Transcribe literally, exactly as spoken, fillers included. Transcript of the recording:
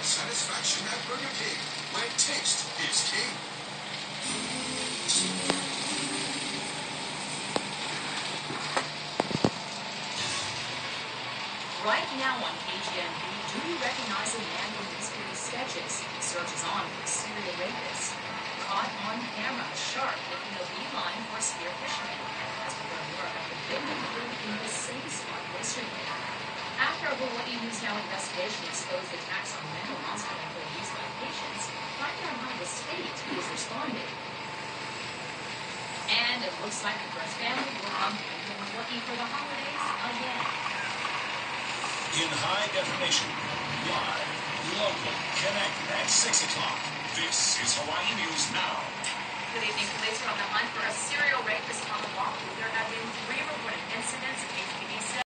satisfaction at Burger King, where taste is king. Right now on K G M B, do you recognize a man from these sketches? Search is on for a serial rapist. Caught on camera, a shark making a beeline for a spear fisherman. As we learn more about the victim lived in the same spot yesterday. After a Hawaii News Now investigation exposed attacks on mental hospital employees by patients, find out how the state is responding. And it looks like the Dress family will come back to Hawaii for the holidays again. In high definition, live, local, connected at six o'clock. This is Hawaii News Now. Good evening. Police are on the hunt for a serial rapist on Oahu. There have been three reported incidents.